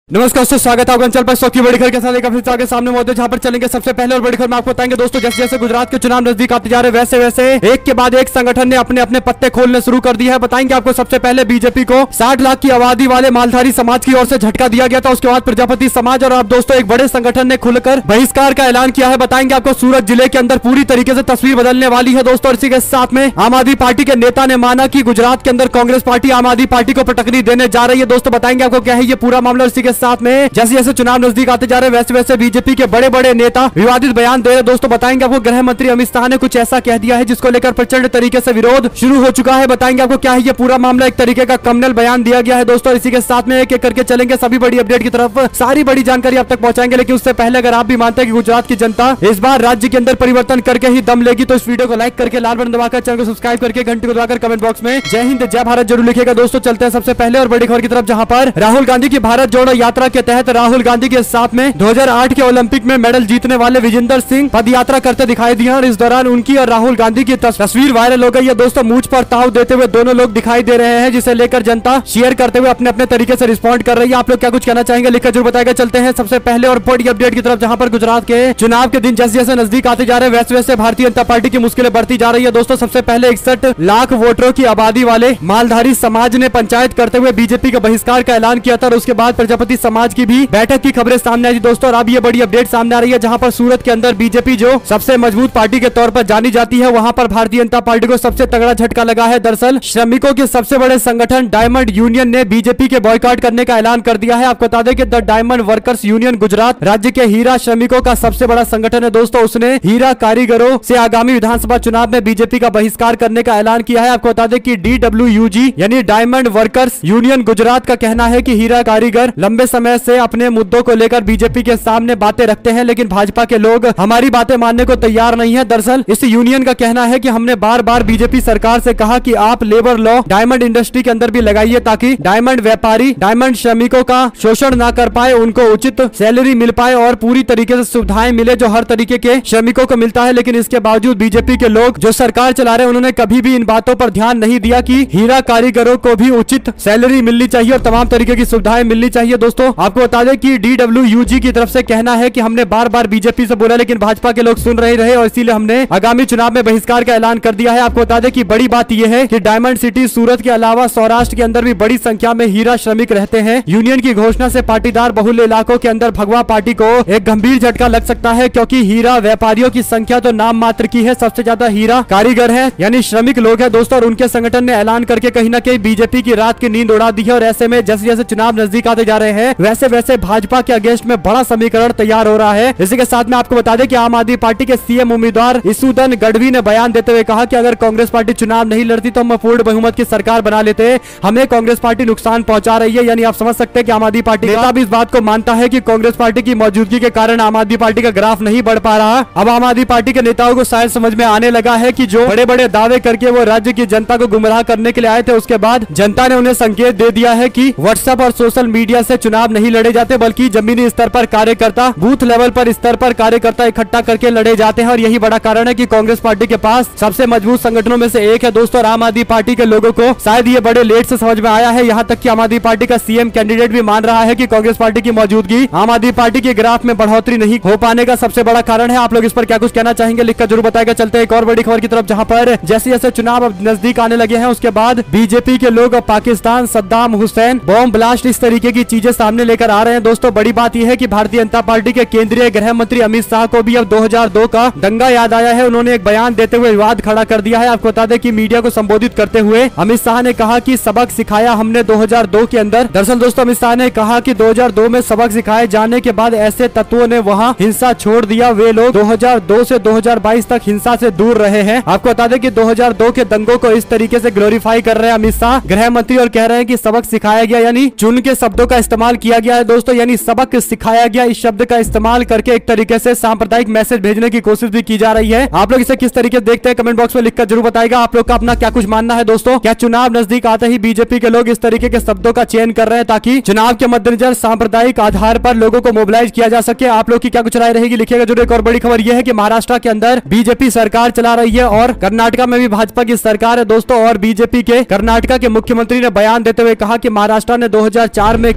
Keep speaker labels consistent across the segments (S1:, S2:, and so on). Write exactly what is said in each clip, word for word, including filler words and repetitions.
S1: नमस्कार दोस्तों, स्वागत है आपका अंचल पर सौ की बड़ी खबर के साथ एक फिर आगे सामने मौजूद, जहां पर चलेंगे सबसे पहले और बड़ी खबर में आपको बताएंगे दोस्तों। जैसे जैसे गुजरात के चुनाव नजदीक आते जा रहे वैसे वैसे एक के बाद एक संगठन ने अपने अपने पत्ते खोलने शुरू कर दिया है। बताएंगे आपको सबसे पहले बीजेपी को साठ लाख की आबादी वाले मालधारी समाज की ओर से झटका दिया गया था, उसके बाद प्रजापति समाज और अब दोस्तों एक बड़े संगठन ने खुलकर बहिष्कार का ऐलान किया है। बताएंगे आपको सूरत जिले के अंदर पूरी तरीके से तस्वीर बदलने वाली है दोस्तों। इसी के साथ में आम आदमी पार्टी के नेता ने माना कि गुजरात के अंदर कांग्रेस पार्टी आम आदमी पार्टी को पटकनी देने जा रही है दोस्तों। बताएंगे आपको क्या है ये पूरा मामला। इसी के साथ में जैसे जैसे चुनाव नजदीक आते जा रहे हैं वैसे वैसे बीजेपी के बड़े बड़े नेता विवादित बयान दे रहे हैं दोस्तों। बताएंगे आपको गृह मंत्री अमित शाह ने कुछ ऐसा कह दिया है जिसको लेकर प्रचंड तरीके से विरोध शुरू हो चुका है। बताएंगे आपको क्या है ये पूरा मामला। एक तरीके का कम्युनल बयान दिया गया है दोस्तों। इसी के साथ में एक एक करके चलेंगे सभी बड़ी अपडेट की तरफ, सारी बड़ी जानकारी आप तक पहुंचाएंगे। लेकिन उससे पहले अगर आप भी मानते हैं कि गुजरात की जनता इस बार राज्य के अंदर परिवर्तन करके ही दम लेगी तो इस वीडियो को लाइक करके लाल बटन दबाकर चैनल को सब्सक्राइब करके घंटी को दबाकर कमेंट बॉक्स में जय हिंद जय भारत जरूर लिखेगा दोस्तों। चलते हैं सबसे पहले और बड़ी खबर की तरफ, जहां पर राहुल गांधी की भारत जोड़ो यात्रा के तहत राहुल गांधी के साथ में दो हज़ार आठ के ओलंपिक में मेडल जीतने वाले विजेंदर सिंह पद यात्रा करते दिखाई दिए और इस दौरान उनकी और राहुल गांधी की तस्वीर वायरल हो गई है दोस्तों। मूंछ पर ताव देते हुए दोनों लोग दिखाई दे रहे हैं, जिसे लेकर जनता शेयर करते हुए अपने अपने तरीके से रिस्पॉन्ड कर रही है। आप लोग क्या कुछ कहना चाहेंगे लिखकर जरूर बताएगा। चलते हैं सबसे पहले और बड़ी अपडेट की तरफ, जहां पर गुजरात के चुनाव के दिन जैसे जैसे नजदीक आते जा रहे हैं वैसे वैसे भारतीय जनता पार्टी की मुश्किलें बढ़ती जा रही है दोस्तों। सबसे पहले इकसठ लाख वोटरों की आबादी वाले मालधारी समाज ने पंचायत करते हुए बीजेपी के बहिष्कार का ऐलान किया था और उसके बाद प्रजापति समाज की भी बैठक की खबरें सामने आई दोस्तों। और अब ये बड़ी अपडेट सामने आ रही है, जहां पर सूरत के अंदर बीजेपी जो सबसे मजबूत पार्टी के तौर पर जानी जाती है, वहां पर भारतीय जनता पार्टी को सबसे तगड़ा झटका लगा है। दरअसल श्रमिकों के सबसे बड़े संगठन डायमंड यूनियन ने बीजेपी के बॉयकॉट करने का ऐलान कर दिया है। आपको बता दें कि the diamond workers union Gujarat राज्य के हीरा श्रमिकों का सबसे बड़ा संगठन है दोस्तों। उसने हीरा कारीगरों से आगामी विधानसभा चुनाव में बीजेपी का बहिष्कार करने का ऐलान किया है। आपको बता दें कि डी डब्ल्यू यू जी यानी डायमंड वर्कर्स यूनियन गुजरात का कहना है कि हीरा कारीगर लंबे समय से अपने मुद्दों को लेकर बीजेपी के सामने बातें रखते हैं, लेकिन भाजपा के लोग हमारी बातें मानने को तैयार नहीं है। दरअसल इस यूनियन का कहना है कि हमने बार बार बीजेपी सरकार से कहा कि आप लेबर लॉ डायमंड इंडस्ट्री के अंदर भी लगाइए ताकि डायमंड व्यापारी डायमंड श्रमिकों का शोषण ना कर पाए, उनको उचित सैलरी मिल पाए और पूरी तरीके से सुविधाएं मिले जो हर तरीके के श्रमिकों को मिलता है। लेकिन इसके बावजूद बीजेपी के लोग जो सरकार चला रहे हैं उन्होंने कभी भी इन बातों पर ध्यान नहीं दिया कि हीरा कारीगरों को भी उचित सैलरी मिलनी चाहिए और तमाम तरीके की सुविधाएं मिलनी चाहिए दोस्तों। आपको बता दें कि डी डब्ल्यू यू जी की तरफ से कहना है कि हमने बार बार बीजेपी से बोला लेकिन भाजपा के लोग सुन रहे रहे और इसीलिए हमने आगामी चुनाव में बहिष्कार का ऐलान कर दिया है। आपको बता दें कि बड़ी बात यह है कि डायमंड सिटी सूरत के अलावा सौराष्ट्र के अंदर भी बड़ी संख्या में हीरा श्रमिक रहते हैं। यूनियन की घोषणा से पाटीदार बहुल्य इलाकों के अंदर भगवा पार्टी को एक गंभीर झटका लग सकता है, क्योंकि हीरा व्यापारियों की संख्या तो नाम मात्र की है, सबसे ज्यादा हीरा कारीगर है यानी श्रमिक लोग है दोस्तों। और उनके संगठन ने ऐलान करके कहीं ना कहीं बीजेपी की रात की नींद उड़ा दी है और ऐसे में जैसे जैसे चुनाव नजदीक आते जा रहे हैं वैसे वैसे भाजपा के अगेंस्ट में बड़ा समीकरण तैयार हो रहा है। इसी के साथ में आपको बता दें कि आम आदमी पार्टी के सीएम उम्मीदवार इसुदन गढ़वी ने बयान देते हुए कहा कि अगर कांग्रेस पार्टी चुनाव नहीं लड़ती तो हम पूर्ण बहुमत की सरकार बना लेते, हमें कांग्रेस पार्टी नुकसान पहुंचा रही है। यानी आप समझ सकते हैं कि आम आदमी पार्टी नेता भी इस बात को मानता है कि कांग्रेस पार्टी की मौजूदगी के कारण आम आदमी पार्टी का ग्राफ नहीं बढ़ पा रहा। अब आम आदमी पार्टी के नेताओं को शायद समझ में आने लगा है कि जो बड़े बड़े दावे करके वो राज्य की जनता को गुमराह करने के लिए आए थे, उसके बाद जनता ने उन्हें संकेत दे दिया है कि व्हाट्सएप और सोशल मीडिया से चुनाव नहीं लड़े जाते, बल्कि जमीनी स्तर पर कार्यकर्ता बूथ लेवल पर स्तर पर कार्यकर्ता इकट्ठा करके लड़े जाते हैं। और यही बड़ा कारण है कि कांग्रेस पार्टी के पास सबसे मजबूत संगठनों में से एक है दोस्तों। और आम आदमी पार्टी के लोगों को शायद ये बड़े लेट से समझ में आया है, यहाँ तक कि आम आदमी पार्टी का सीएम कैंडिडेट भी मान रहा है कि कांग्रेस पार्टी की मौजूदगी आम आदमी पार्टी के ग्राफ में बढ़ोतरी नहीं हो पाने का सबसे बड़ा कारण है। आप लोग इस पर क्या कुछ कहना चाहेंगे लिखकर जरूर बताएगा। चलते हैं एक और बड़ी खबर की तरफ, जहाँ पर जैसे जैसे चुनाव अब नजदीक आने लगे हैं उसके बाद बीजेपी के लोग Pakistan, Saddam Hussein, bomb blast इस तरीके की चीजें सामने लेकर आ रहे हैं दोस्तों। बड़ी बात यह है कि भारतीय जनता पार्टी के केंद्रीय गृह मंत्री अमित शाह को भी अब दो हज़ार दो का दंगा याद आया है। उन्होंने एक बयान देते हुए विवाद खड़ा कर दिया है। आपको बता दें कि मीडिया को संबोधित करते हुए अमित शाह ने कहा कि सबक सिखाया हमने दो हज़ार दो के अंदर। दरअसल दोस्तों अमित शाह ने कहा कि दो हज़ार दो में सबक सिखाए जाने के बाद ऐसे तत्वों ने वहां हिंसा छोड़ दिया, वे लोग दो हज़ार दो से दो हज़ार बाईस तक हिंसा से दूर रहे हैं। आपको बता दें कि दो हज़ार दो के दंगों को इस तरीके से ग्लोरीफाई कर रहे हैं अमित शाह गृह मंत्री और कह रहे हैं कि सबक सिखाया गया यानी चुन के शब्दों का इस्तेमाल किया गया है दोस्तों। यानी सबक सिखाया गया इस शब्द का इस्तेमाल करके एक तरीके से सांप्रदायिक मैसेज भेजने की कोशिश भी की जा रही है। आप लोग इसे किस तरीके से देखते हैं कमेंट बॉक्स में लिखकर जरूर बताएगा। आप लोग का अपना क्या कुछ मानना है दोस्तों। क्या चुनाव नजदीक आते ही बीजेपी के लोग इस तरीके के शब्दों का चयन कर रहे हैं ताकि चुनाव के मद्देनजर सांप्रदायिक आधार पर लोगों को मोबिलाइज किया जा सके? आप लोग की क्या कुछ राय रहेगी लिखिएगा जरूर। एक और बड़ी खबर यह है कि महाराष्ट्र के अंदर बीजेपी सरकार चला रही है और कर्नाटक में भी भाजपा की सरकार है दोस्तों। और बीजेपी के कर्नाटक के मुख्यमंत्री ने बयान देते हुए कहा कि महाराष्ट्र ने दो हज़ार चार में केस किया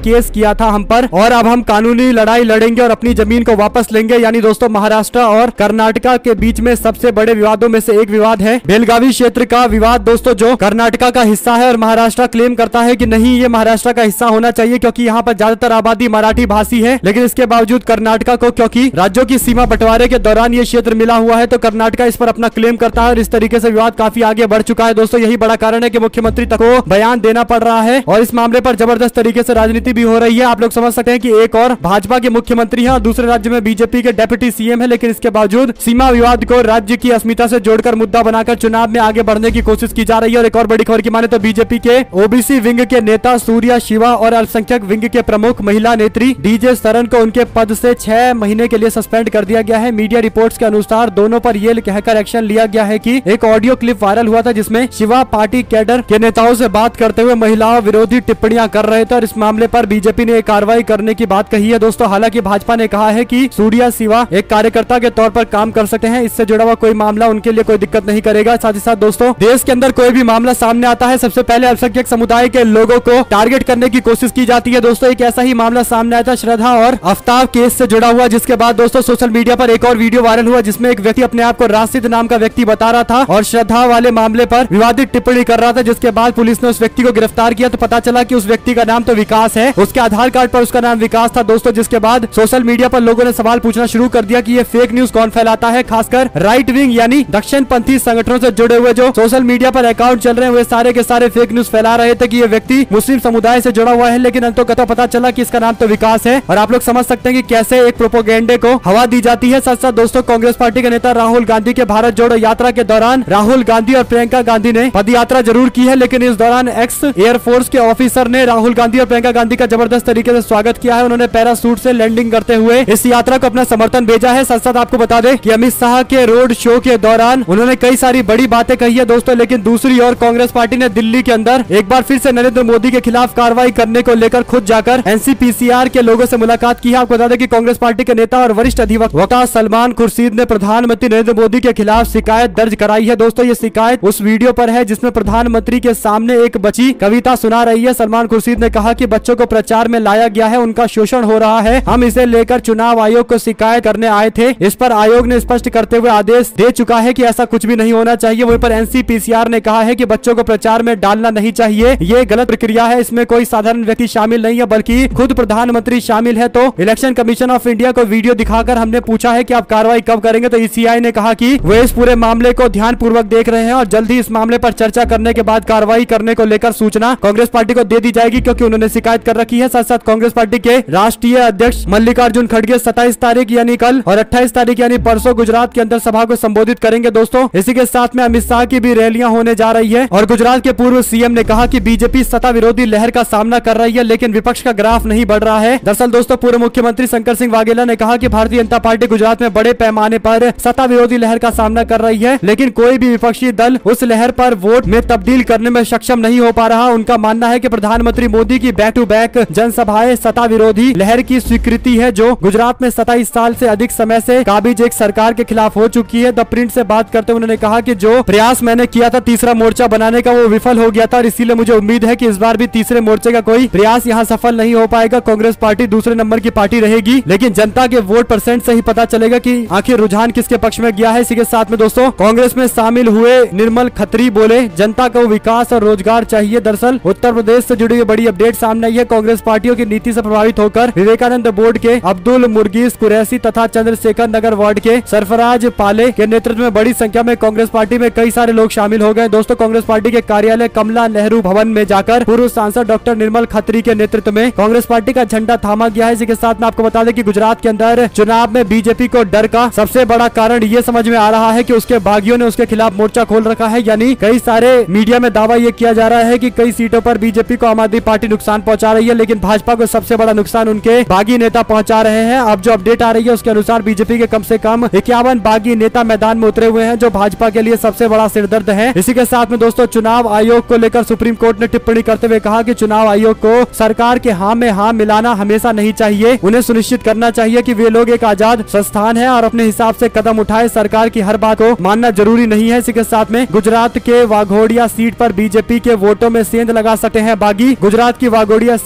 S1: किया था हम पर, और अब हम कानूनी लड़ाई लड़ेंगे और अपनी जमीन को वापस लेंगे। यानी दोस्तों महाराष्ट्र और कर्नाटका के बीच में सबसे बड़े विवादों में से एक विवाद है बेलगावी क्षेत्र का विवाद दोस्तों, जो कर्नाटका का हिस्सा है और महाराष्ट्र क्लेम करता है कि नहीं ये महाराष्ट्र का हिस्सा होना चाहिए क्योंकि यहाँ पर ज्यादातर आबादी मराठी भाषी है। लेकिन इसके बावजूद कर्नाटका को, क्योंकि राज्यों की सीमा बंटवारे के दौरान ये क्षेत्र मिला हुआ है, तो कर्नाटका इस पर अपना क्लेम करता है और इस तरीके से विवाद काफी आगे बढ़ चुका है दोस्तों। यही बड़ा कारण है कि मुख्यमंत्री तक को बयान देना पड़ रहा है और इस मामले पर जबरदस्त तरीके से राजनीति भी हो रही है। आप लोग समझ सकते हैं कि एक और भाजपा के मुख्यमंत्री हैं और दूसरे राज्य में बीजेपी के डेप्यूटी सीएम है, लेकिन इसके बावजूद सीमा विवाद को राज्य की अस्मिता से जोड़कर मुद्दा बनाकर चुनाव में आगे बढ़ने की कोशिश की जा रही है। और एक और बड़ी खबर की माने तो बीजेपी के ओबीसी विंग के नेता सूर्या शिवा और अल्पसंख्यक विंग के प्रमुख महिला नेत्री डीजे सरन को उनके पद से छह महीने के लिए सस्पेंड कर दिया गया है। मीडिया रिपोर्ट्स के अनुसार दोनों पर यह कहकर एक्शन लिया गया है कि एक ऑडियो क्लिप वायरल हुआ था जिसमें शिवा पार्टी कैडर के नेताओं से बात करते हुए महिलाओं विरोधी टिप्पणियां कर रहे थे और इस मामले पर बीजेपी ने एक कार्रवाई करने की बात कही है दोस्तों। हालांकि भाजपा ने कहा है कि सूर्या शिवा एक कार्यकर्ता के तौर पर काम कर सकते हैं, इससे जुड़ा हुआ कोई मामला उनके लिए कोई दिक्कत नहीं करेगा। साथ ही साथ दोस्तों देश के अंदर कोई भी मामला सामने आता है सबसे पहले अल्पसंख्यक समुदाय के लोगों को टारगेट करने की कोशिश की जाती है दोस्तों। एक ऐसा ही मामला सामने आया था श्रद्धा और आफ्ताब केस से जुड़ा हुआ, जिसके बाद दोस्तों सोशल मीडिया पर एक और वीडियो वायरल हुआ जिसमें एक व्यक्ति अपने आप को राशिद नाम का व्यक्ति बता रहा था और श्रद्धा वाले मामले पर विवादित टिप्पणी कर रहा था, जिसके बाद पुलिस ने उस व्यक्ति को गिरफ्तार किया तो पता चला कि उस व्यक्ति का नाम तो विकास है, उसके आधार कार्ड पर उसका नाम विकास था दोस्तों। जिसके बाद सोशल मीडिया पर लोगों ने सवाल पूछना शुरू कर दिया कि ये फेक न्यूज कौन फैलाता है, खासकर राइट विंग यानी दक्षिण पंथी संगठनों से जुड़े हुए जो सोशल मीडिया पर अकाउंट चल रहे हैं वे सारे के सारे फेक न्यूज फैला रहे थे कि ये व्यक्ति मुस्लिम समुदाय से जुड़ा हुआ है, लेकिन अंततः पता चला कि इसका नाम तो विकास है। और आप लोग समझ सकते हैं कि कैसे एक प्रोपोगेंडे को हवा दी जाती है। साथ साथ दोस्तों कांग्रेस पार्टी के नेता राहुल गांधी के भारत जोड़ो यात्रा के दौरान राहुल गांधी और प्रियंका गांधी ने पद यात्रा जरूर की है, लेकिन इस दौरान एक्स एयरफोर्स के ऑफिसर ने राहुल गांधी और प्रियंका गांधी का जबरदस्त तरीके से स्वागत किया है। उन्होंने पैरासूट से लैंडिंग करते हुए इस यात्रा को अपना समर्थन भेजा है। साथ साथ आपको बता दें कि अमित शाह के रोड शो के दौरान उन्होंने कई सारी बड़ी बातें कही है दोस्तों, लेकिन दूसरी ओर कांग्रेस पार्टी ने दिल्ली के अंदर एक बार फिर से नरेंद्र मोदी के खिलाफ कार्रवाई करने को लेकर खुद जाकर एनसीपीसीआर के लोगों से मुलाकात की है। आपको बता दें कि कांग्रेस पार्टी के नेता और वरिष्ठ अधिवक्ता सलमान खुर्शीद ने प्रधानमंत्री नरेंद्र मोदी के खिलाफ शिकायत दर्ज कराई है दोस्तों। ये शिकायत उस वीडियो पर है जिसमें प्रधानमंत्री के सामने एक बच्ची कविता सुना रही है। सलमान खुर्शीद ने कहा कि बच्चों को प्रचार में लाया गया है, उनका शोषण हो रहा है, हम इसे लेकर चुनाव आयोग को शिकायत करने आए थे। इस पर आयोग ने स्पष्ट करते हुए आदेश दे चुका है कि ऐसा कुछ भी नहीं होना चाहिए। वहीं पर एनसीपीसीआर ने कहा है कि बच्चों को प्रचार में डालना नहीं चाहिए, ये गलत प्रक्रिया है, इसमें कोई साधारण व्यक्ति शामिल नहीं है बल्कि खुद प्रधानमंत्री शामिल है। तो इलेक्शन कमीशन ऑफ इंडिया को वीडियो दिखाकर हमने पूछा है कि आप कार्रवाई कब करेंगे, तो ईसीआई ने कहा कि वे इस पूरे मामले को ध्यान पूर्वक देख रहे हैं और जल्द ही इस मामले पर चर्चा करने के बाद कार्रवाई करने को लेकर सूचना कांग्रेस पार्टी को दे दी जाएगी, क्योंकि उन्होंने शिकायत कर रखी है। साथ साथ कांग्रेस पार्टी के राष्ट्रीय अध्यक्ष मल्लिकार्जुन खड़गे सत्ताईस तारीख यानी कल और अट्ठाईस तारीख यानी परसों गुजरात के अंदर सभा को संबोधित करेंगे दोस्तों। इसी के साथ में अमित शाह की भी रैलियां होने जा रही है और गुजरात के पूर्व सीएम ने कहा कि बीजेपी सत्ता विरोधी लहर का सामना कर रही है, लेकिन विपक्ष का ग्राफ नहीं बढ़ रहा है। दरअसल दोस्तों पूर्व मुख्यमंत्री शंकर सिंह वाघेला ने कहा कि भारतीय जनता पार्टी गुजरात में बड़े पैमाने पर सत्ता विरोधी लहर का सामना कर रही है, लेकिन कोई भी विपक्षी दल उस लहर पर वोट में तब्दील करने में सक्षम नहीं हो पा रहा। उनका मानना है कि प्रधानमंत्री मोदी की बैक टू बैक जनसभाएं सत्ता विरोधी लहर की स्वीकृति है, जो गुजरात में सत्ताईस साल से अधिक समय से काबिज एक सरकार के खिलाफ हो चुकी है। द प्रिंट से बात करते हुए उन्होंने कहा कि जो प्रयास मैंने किया था तीसरा मोर्चा बनाने का वो विफल हो गया था और इसीलिए मुझे उम्मीद है कि इस बार भी तीसरे मोर्चे का कोई प्रयास यहाँ सफल नहीं हो पाएगा। कांग्रेस पार्टी दूसरे नंबर की पार्टी रहेगी, लेकिन जनता के वोट परसेंट से ही पता चलेगा कि आखिर रुझान किसके पक्ष में गया है। इसी के साथ में दोस्तों कांग्रेस में शामिल हुए निर्मल खत्री बोले जनता को विकास और रोजगार चाहिए। दरअसल उत्तर प्रदेश से जुड़ी हुई बड़ी अपडेट सामने आई है। कांग्रेस पार्टियों की नीति से प्रभावित होकर विवेकानंद बोर्ड के अब्दुल मुर्गीस कुरैशी तथा चंद्रशेखर नगर वार्ड के सरफराज पाले के नेतृत्व में बड़ी संख्या में कांग्रेस पार्टी में कई सारे लोग शामिल हो गए दोस्तों। कांग्रेस पार्टी के कार्यालय कमला नेहरू भवन में जाकर पूर्व सांसद डॉक्टर निर्मल खत्री के नेतृत्व में कांग्रेस पार्टी का झंडा थामा गया है। इसी के साथ में आपको बता दें कि गुजरात के अंदर चुनाव में बीजेपी को डर का सबसे बड़ा कारण ये समझ में आ रहा है कि उसके बागियों ने उसके खिलाफ मोर्चा खोल रखा है। यानी कई सारे मीडिया में दावा ये किया जा रहा है कि कई सीटों पर बीजेपी को आम आदमी पार्टी नुकसान पहुंचा रही है, लेकिन भाजपा को सबसे बड़ा नुकसान उनके बागी नेता पहुंचा रहे हैं। अब जो अपडेट आ रही है उसके अनुसार बीजेपी के कम से कम इक्यावन बागी नेता मैदान में उतरे हुए हैं, जो भाजपा के लिए सबसे बड़ा सिरदर्द है। इसी के साथ में दोस्तों चुनाव आयोग को लेकर सुप्रीम कोर्ट ने टिप्पणी करते हुए कहा कि चुनाव आयोग को सरकार के हाँ में हाँ मिलाना हमेशा नहीं चाहिए। उन्हें सुनिश्चित करना चाहिए कि वे लोग एक आजाद संस्थान है और अपने हिसाब से कदम उठाए, सरकार की हर बात को मानना जरूरी नहीं है। इसी के साथ में गुजरात के वाघोड़िया सीट पर बीजेपी के वोटों में सेंध लगा सकते हैं बागी। गुजरात की वाघोड़िया सीट बीजेपी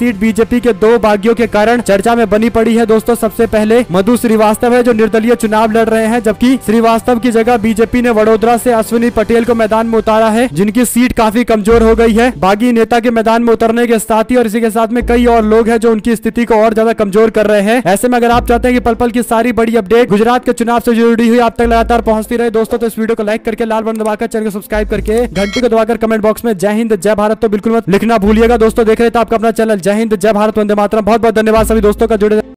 S1: बीजेपी के दो बागियों के कारण चर्चा में बनी पड़ी है दोस्तों। सबसे पहले मधु श्रीवास्तव है जो निर्दलीय चुनाव लड़ रहे हैं, जबकि श्रीवास्तव की जगह बीजेपी ने वडोदरा से अश्विनी पटेल को मैदान में उतारा है, जिनकी सीट काफी कमजोर हो गई है। बागी नेता के मैदान में उतरने के साथ ही और इसी के साथ में कई और लोग हैं जो उनकी स्थिति को और ज्यादा कमजोर कर रहे हैं। ऐसे में अगर आप चाहते हैं कि पल पल की सारी बड़ी अपडेट गुजरात के चुनाव से जुड़ी हुई आप तक लगातार पहुंचती रहे दोस्तों, तो इस वीडियो को लाइक करके लाल बटन दबाकर चैनल को सब्सक्राइब करके घंटी को दबाकर कमेंट बॉक्स में जय हिंद जय भारत तो बिल्कुल मत लिखना भूलिएगा दोस्तों। देख रहे थे आपका अपना चैनल जय हिंद जय भारत वंदे मातरम। बहुत बहुत धन्यवाद सभी दोस्तों का जुड़े